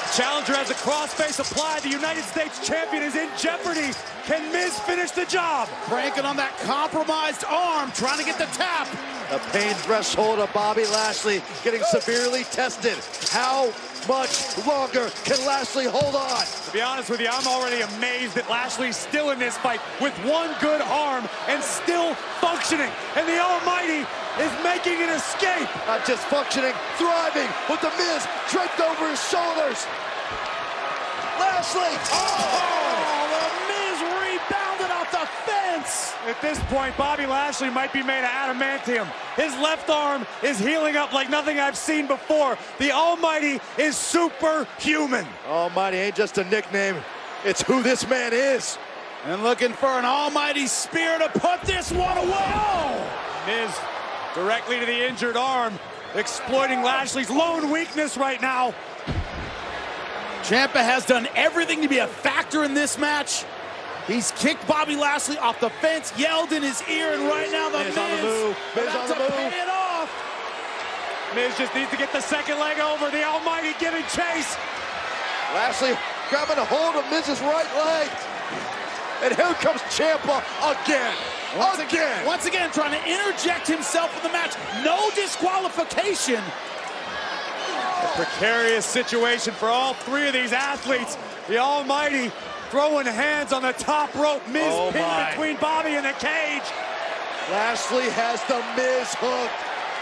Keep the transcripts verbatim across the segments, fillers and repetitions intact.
Challenger has a crossface applied. The United States champion is in jeopardy. Can Miz finish the job? Cranking on that compromised arm, trying to get the tap. The pain threshold of Bobby Lashley getting severely tested. How much longer can Lashley hold on? To be honest with you, I'm already amazed that Lashley's still in this fight with one good arm and still functioning. And the Almighty is making an escape. Not just functioning, thriving with the Miz draped over his shoulders. Lashley! Oh, the Miz rebounded off the fence. At this point, Bobby Lashley might be made of adamantium. His left arm is healing up like nothing I've seen before. The Almighty is superhuman. Almighty ain't just a nickname. It's who this man is. And looking for an almighty spear to put this one away. Oh! Miz directly to the injured arm, exploiting Lashley's lone weakness right now. Ciampa has done everything to be a factor in this match. He's kicked Bobby Lashley off the fence, yelled in his ear, and right now the Miz Miz, on the move. Miz about on the to move. pay it off. Miz just needs to get the second leg over. The Almighty giving chase. Lashley grabbing a hold of Miz's right leg. And here comes Ciampa again. Once again. again. Once again, trying to interject himself in the match. No disqualification. A precarious situation for all three of these athletes. The Almighty throwing hands on the top rope. Miz Oh pinned my. between Bobby and the cage. Lashley has the Miz hooked.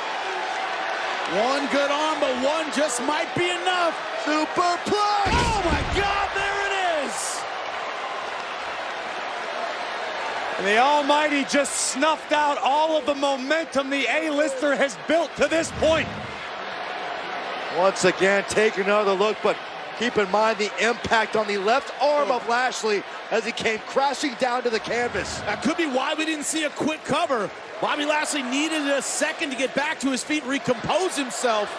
One good arm, but one just might be enough. Superplex! Oh my God, there it is! And the Almighty just snuffed out all of the momentum the A-lister has built to this point. Once again, take another look, but keep in mind the impact on the left arm of Lashley as he came crashing down to the canvas. That could be why we didn't see a quick cover. Bobby Lashley needed a second to get back to his feet, recompose himself.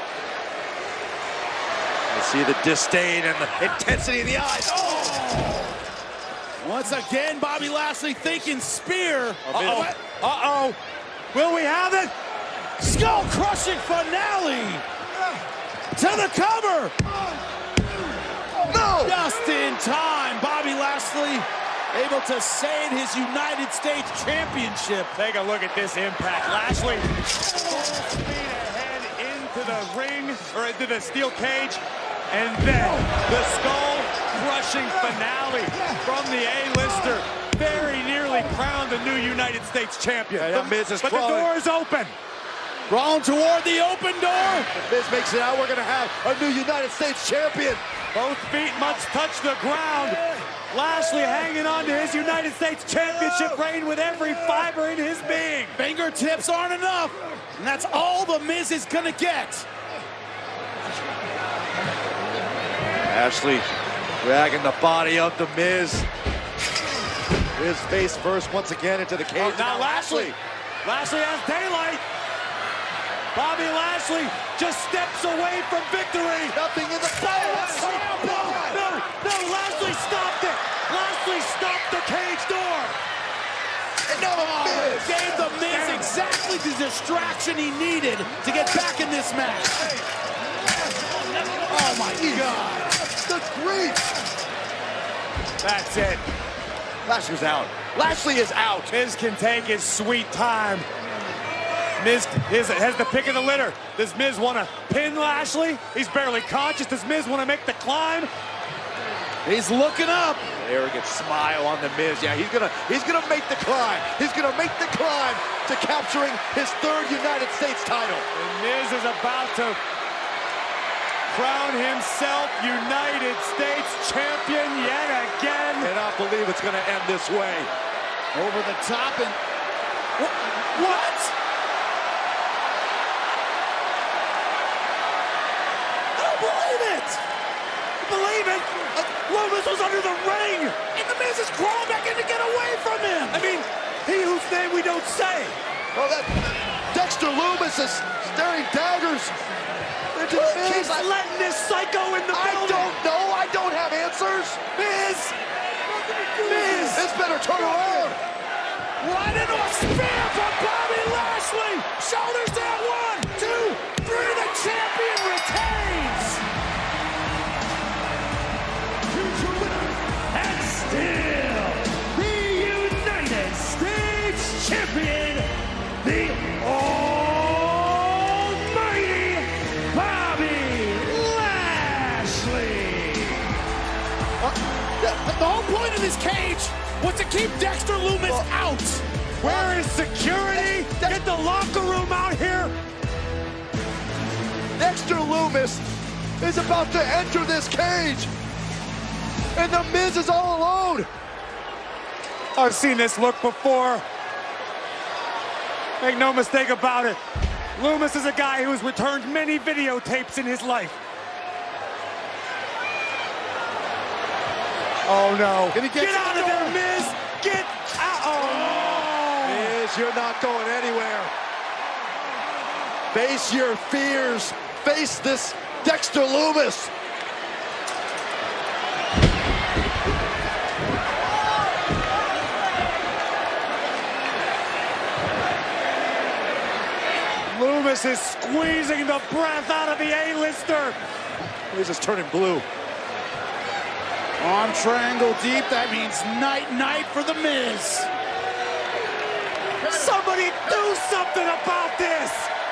You see the disdain and the intensity in the eyes. Oh! Once again, Bobby Lashley thinking spear. Uh-oh. Uh-oh. Will we have it? Skull-crushing finale. To the cover. No! Just in time, Bobby Lashley able to save his United States Championship. Take a look at this impact. Lashley full speed ahead into the ring, or into the steel cage, and then the skull-crushing finale from the A-lister. Very nearly crowned the new United States champion. Yeah, that Miz is but the crawling. door is open. Crawling toward the open door. If Miz makes it out, we're gonna have a new United States champion. Both feet must touch the ground. Lashley hanging on to his United States Championship reign with every fiber in his being. Fingertips aren't enough, and that's all the Miz is gonna get. Lashley dragging the body of the Miz. Miz face first once again into the cage. Oh, now Lashley. Lashley has daylight. Bobby Lashley just steps away from victory. Nothing in the face. No, no, no, Lashley stopped it. Lashley stopped the cage door. And now the Miz. Gave the Miz exactly the distraction he needed to get back in this match. Oh my God. The grief. That's it. Lashley's out. Lashley is out. Miz can take his sweet time. Miz is, has the pick of the litter. Does Miz want to pin Lashley? He's barely conscious. Does Miz want to make the climb? He's looking up. Arrogant smile on the Miz. Yeah, he's gonna he's gonna make the climb. He's gonna make the climb to capturing his third United States title. And Miz is about to crown himself United States champion yet again. And I believe it's gonna end this way. Over the top and what? Believe it! Believe it! Uh, Loomis was under the ring! And the Miz is crawling back in to get away from him! I mean, he whose name we don't say! Oh, that Dexter Loomis is staring daggers into the Miz. Keeps letting this psycho in the I building! don't know. I don't have answers. Miz! Miz! This better turn around. Right into a spear from Bobby Lashley! Shoulders down, one, two, three, the champion retains! this cage was to keep Dexter Lumis well, out. Where is security? Get the locker room out here. Dexter Lumis is about to enter this cage, and The Miz is all alone. I've seen this look before. Make no mistake about it. Lumis is a guy who has returned many videotapes in his life. Oh no. Can he get, get out of there, Miz! Get out! Oh. Miz, you're not going anywhere. Face your fears. Face this Dexter Lumis. Lumis is squeezing the breath out of the A-lister. Miz is turning blue. Arm triangle deep, that means night-night for The Miz. Somebody do something about this!